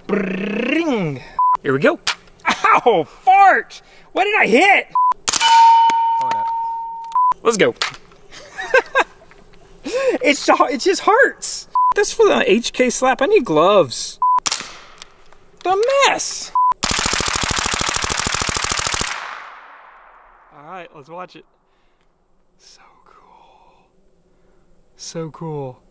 Bring. Here we go. Ow, fart! What did I hit? Hold up. Let's go. It just hurts. That's for the HK slap. I need gloves. The mess. All right, let's watch it. So cool. So cool.